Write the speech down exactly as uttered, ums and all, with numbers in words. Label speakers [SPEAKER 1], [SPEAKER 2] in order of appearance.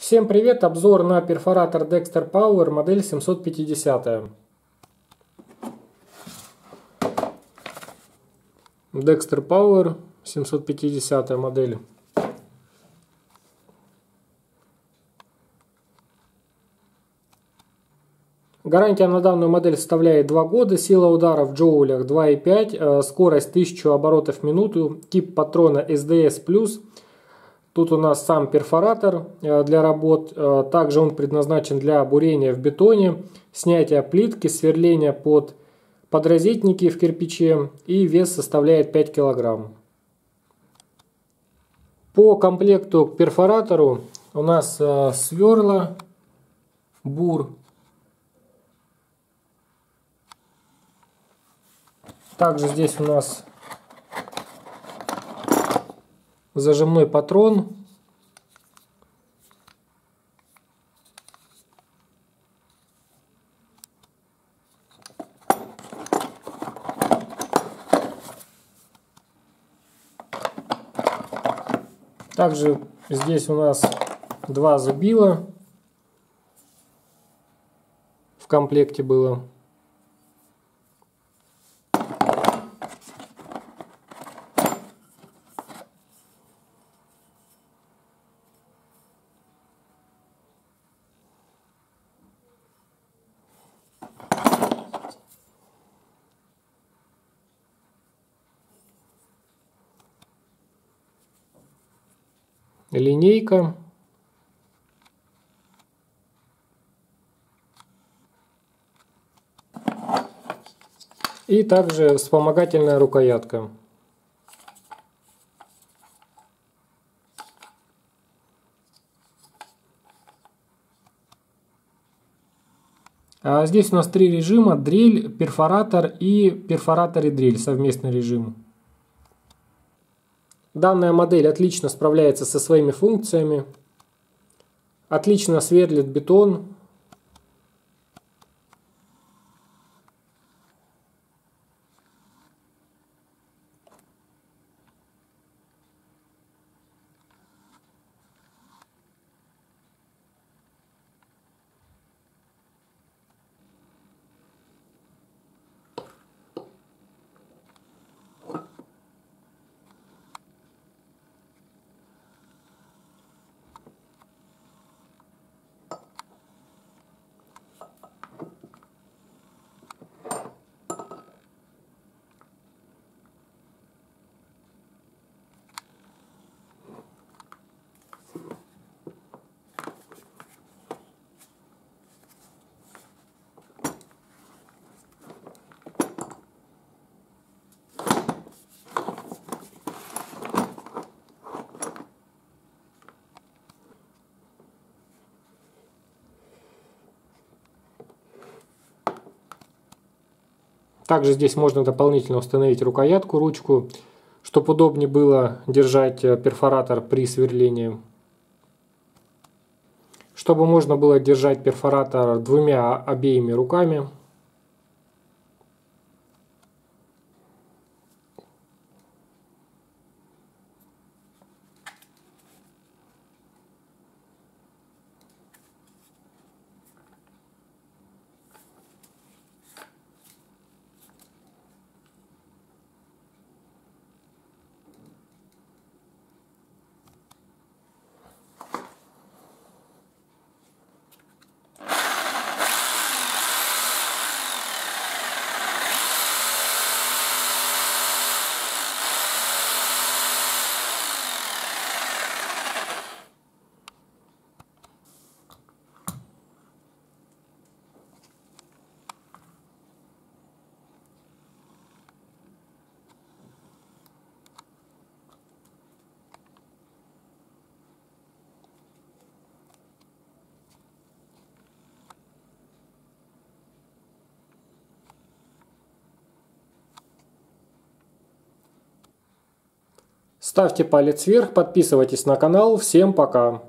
[SPEAKER 1] Всем привет! Обзор на перфоратор Dexter Power модель семьсот пятьдесят. Dexter Power семьсот пятьдесят модель. Гарантия на данную модель составляет два года, сила удара в джоулях два и пять, скорость тысяча оборотов в минуту, тип патрона эс дэ эс плюс. Тут у нас сам перфоратор для работ, также он предназначен для бурения в бетоне, снятия плитки, сверления под подрозетники в кирпиче, и вес составляет пять килограмм. По комплекту к перфоратору у нас сверла, бур, также здесь у нас зажимной патрон, также здесь у нас два зубила в комплекте было. Линейка, и также вспомогательная рукоятка. А здесь у нас три режима: дрель, перфоратор и перфоратор и дрель, совместный режим. Данная модель отлично справляется со своими функциями, отлично сверлит бетон. Также здесь можно дополнительно установить рукоятку, ручку, чтобы удобнее было держать перфоратор при сверлении. Чтобы можно было держать перфоратор двумя обеими руками. Ставьте палец вверх, подписывайтесь на канал. Всем пока!